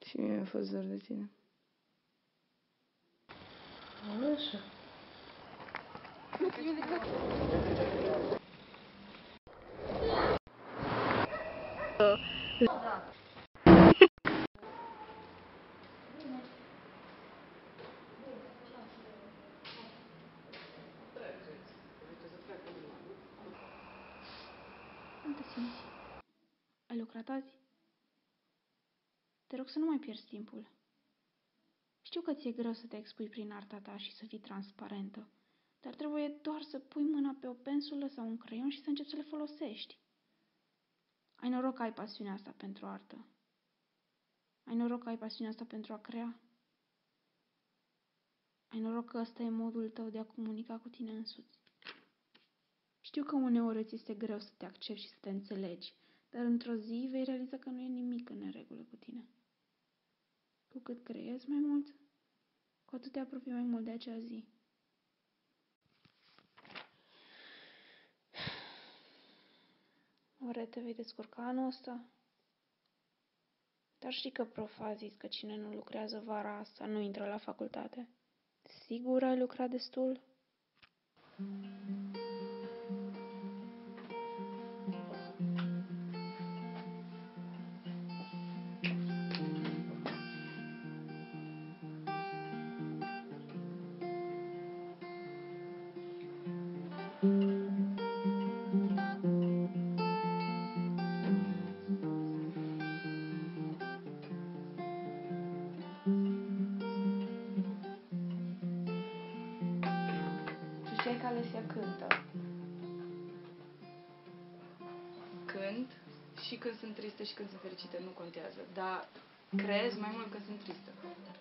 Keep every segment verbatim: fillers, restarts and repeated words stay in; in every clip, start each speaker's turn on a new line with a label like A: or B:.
A: Și mie mi-a fost dor de tine.
B: Așa.
C: Cum te simți? Ai lucrat azi? Te rog să nu mai pierzi timpul. Știu că ți-e greu să te expui prin arta ta și să fii transparentă, dar trebuie doar să pui mâna pe o pensulă sau un creion și să începi să le folosești. Ai noroc că ai pasiunea asta pentru artă. Ai noroc că ai pasiunea asta pentru a crea. Ai noroc că ăsta e modul tău de a comunica cu tine însuți. Știu că uneori îți este greu să te accepti și să te înțelegi, dar într-o zi vei realiza că nu e nimic în neregulă cu tine. Cu cât creezi mai mult, cu atât te apropii mai mult de acea zi. Oare te vei descurca anul ăsta? Dar știi că prof a zis că cine nu lucrează vara asta nu intră la facultate. Sigur ai lucrat destul?
A: Știi că Alesia cântă. Cânt și când sunt tristă și când sunt fericită, nu contează. Dar creez mai mult când sunt tristă.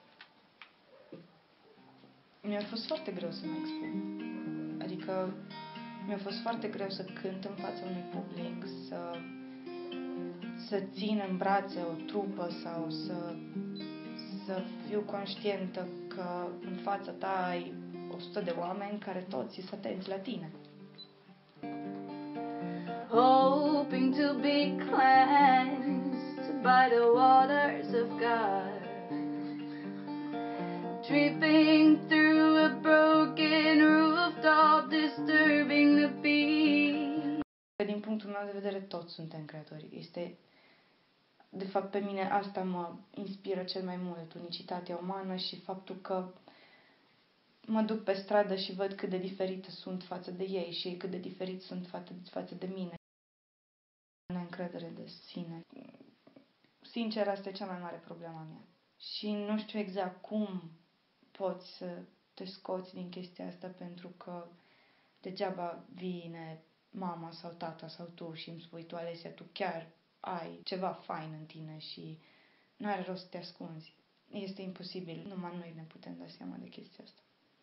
A: Mi-a fost foarte greu să mă expun. Adică mi-a fost foarte greu să cânt în fața unui public, să, să țin în brațe o trupă sau să, să fiu conștientă că în fața ta ai o sută de oameni care toți sunt atenți la tine.
D: Hoping to be cleansed by the waters of God, dripping through a broken rooftop, disturbing the peace.
A: Din punctul meu de vedere, toți suntem creatori. Este, de fapt, pe mine asta mă inspiră cel mai mult, unicitatea umană și faptul că mă duc pe stradă și văd cât de diferită sunt față de ei și ei cât de diferiți sunt față, față de mine. Neîncredere de sine. Sincer, asta e cea mai mare problema mea. Și nu știu exact cum poți să te scoți din chestia asta, pentru că degeaba vine mama sau tata sau tu și îmi spui tu, Alesia, tu chiar ai ceva fain în tine și nu are rost să te ascunzi. Este imposibil. Numai noi ne putem da seama de chestia asta.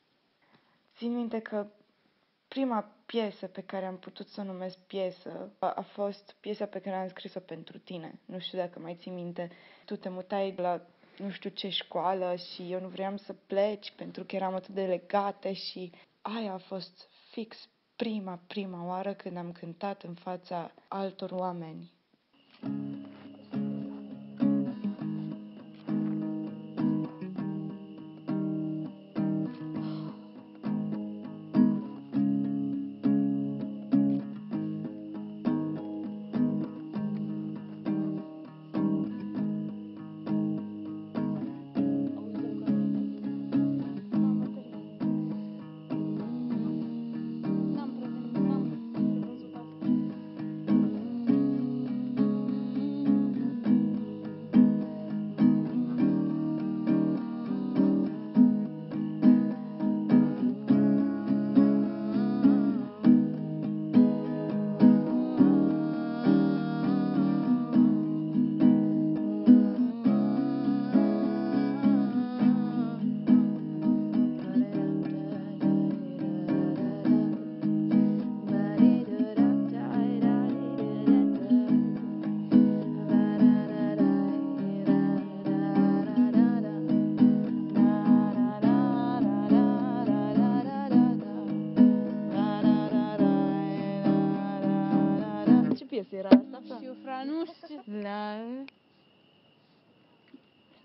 A: Țin minte că prima piesă pe care am putut să o numesc piesă a, a fost piesa pe care am scris-o pentru tine. Nu știu dacă mai ții minte. Tu te mutai la nu știu ce școală și eu nu vreau să pleci pentru că eram atât de legate și aia a fost fix prima, prima oară când am cântat în fața altor oameni.
C: Ce piesă era asta? Nu știu, fra, nu știu.
A: La...